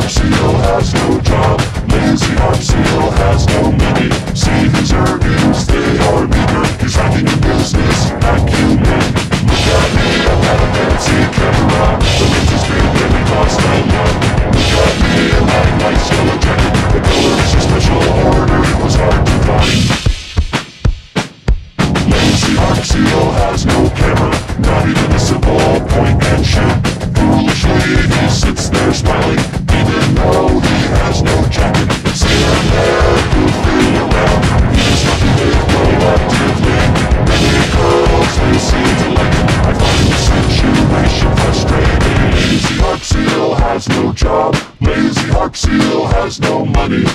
Harp Seal has no job. Lazy Harp Seal has no money. See his earnings, they are meager. He's lacking in business acumen. Look at me, I have a fancy camera. The lens is big and it costs a lot. Look at me, I have nice yellow jacket. The color's a special order, it was hard to find. Lazy Harp Seal has no camera, not even a simple point and shoot. Foolishly he sits there smiling, even though he has no jacket. Sitting there goofing around, he does nothing but proactively. Many girls they seem to like him. I find the situation frustrating. Lazy Harp Seal has no job. Lazy Harp Seal has no money.